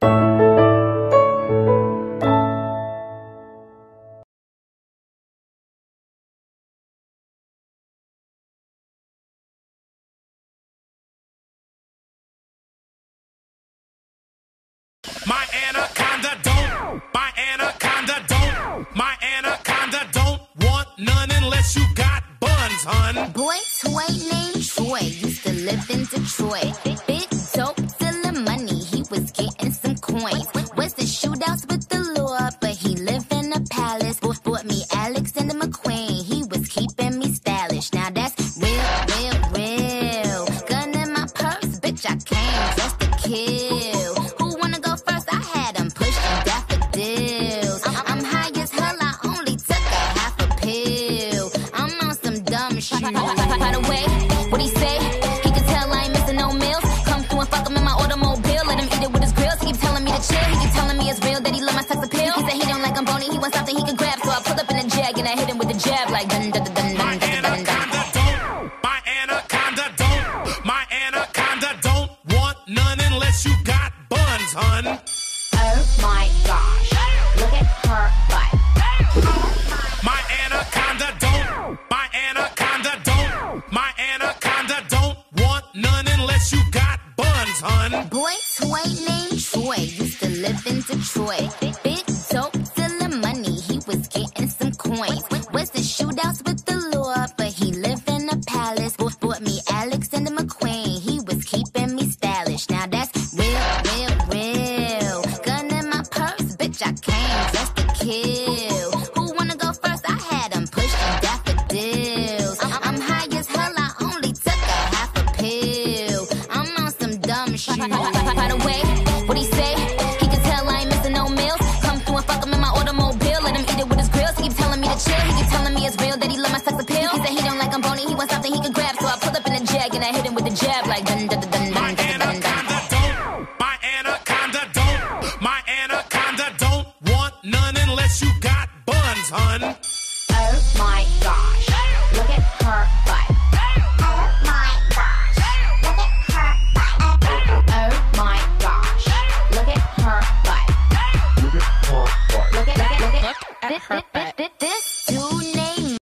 My anaconda don't, my anaconda don't, my anaconda don't want none unless you got buns, hun. Boy, toy named Troy used to live in Detroit. Big dope, stealing money, he was getting some coins. Was the shootouts with the law, but he lived in a palace. Bought me Alexander McQueen, he was keeping me stylish. Now that's real, real, real. Gun in my purse, bitch, I came just to kill. Who wanna go first? I had him pushing daffodils. I'm high as hell, I only took a half a pill. I'm on some dumb shit. By the way, what he say? He can tell I ain't missing no meals. Come through and fuck him in my automobile. Let him eat it with his grills. He keep telling me to chill. He keep telling me it's real that he love my sex appeal. He said he don't like I'm bony. He wants something he can grab. So I pull up in a jag and I hit him with a jab like dun dun dun dun dun dun dun dun. My anaconda don't, my anaconda don't want none unless you got buns, hun. Oh my gosh, look at her butt. My anaconda don't, my anaconda don't, my anaconda don't want none unless you got buns, hun. Boy, toy named Troy used to live in Detroit. Big dope, stealing money, he was getting some coins. Was the shootouts with the law, but he lived in a palace. Bought me Alexander McQueen, he was keeping me stylish. Now that's real, real, real. Gun in my purse, bitch, I came just to kill. Who wanna go first? I had him pushing daffodils. I'm high as hell, I only took a half a pill. I'm on some dumb shit. By the way, what he say? He can tell I ain't missing no meals. Come through and fuck him in my automobile. Let him eat it with his grills. He keep telling me to chill. He keep telling me it's real that he love my sex appeal. He said he don't like I'm bony. He wants something he can grab. So I pull up in a jag and I hit him with a jab like dun dun dun dun My dun dun dun. anaconda don't, my anaconda don't, my anaconda don't want none unless you got buns, hun. Oh my gosh, look at her butt.